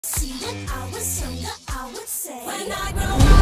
See, when I was younger, I would say, when I grow up.